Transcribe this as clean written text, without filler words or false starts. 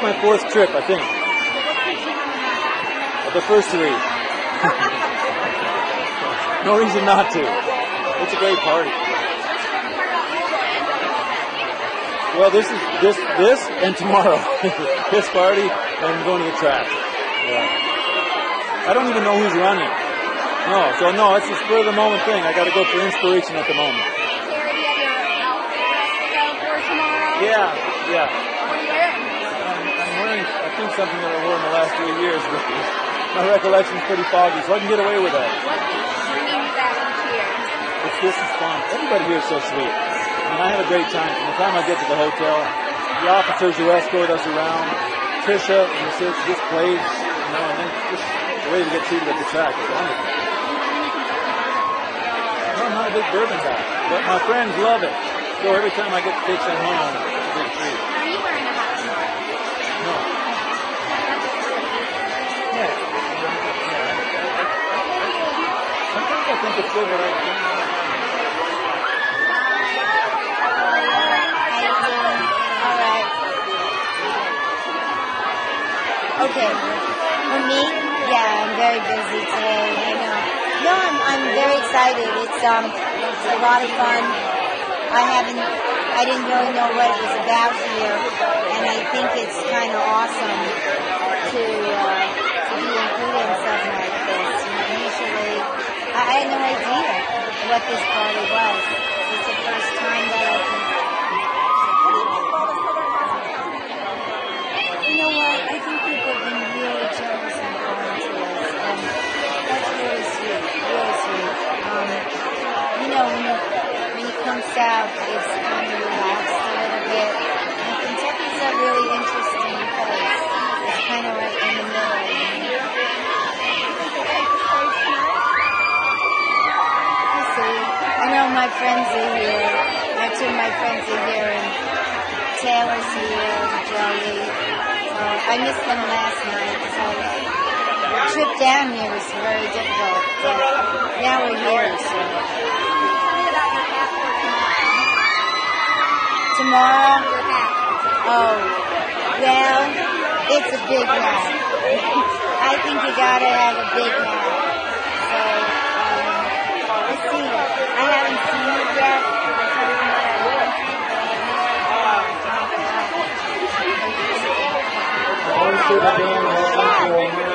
my fourth trip, I think. Of the first three. No reason not to. It's a great party. Well, this and tomorrow. This party and going to the track. Yeah. I don't even know who's running. No, it's a spur of the moment thing. I got to go for inspiration at the moment. Yeah. I'm wearing, I think, something that I wore in the last 3 years. But my recollection's pretty foggy, so I can get away with that. This is fun. Everybody here is so sweet. I mean, I have a great time. From the time I get to the hotel, the officers who escort us around, Trisha and the search just plays, and then just the way to get treated at the track is wonderful. I'm not a big bourbon guy, but my friends love it. So every time I get to take some home, it's a big treat. Are you wearing a hat tomorrow? No. Yeah. Sometimes I think it's good that I can. Okay. For me, yeah, I'm very busy today. I know. No, I'm very excited. It's a lot of fun. I didn't really know what it was about here, and I think it's kind of awesome to be included in something like this. Usually, I had no idea what this party was. It's the first time that I can. You know what? I think people have been really generous and kind to us, and that's really sweet, really sweet. You know, when you come south, it's kind of relaxed a little bit. And Kentucky's a really interesting place. It's kind of right in the middle. You see, I know my friends are here. Two of my friends are here, and Taylor's here, Joey. I missed them last night, so the trip down here was very difficult. But now we're here, so. Tomorrow? Oh, well, it's a big hat. I think you gotta have a big hat. So, let's see. I haven't seen it yet. Always good to be in the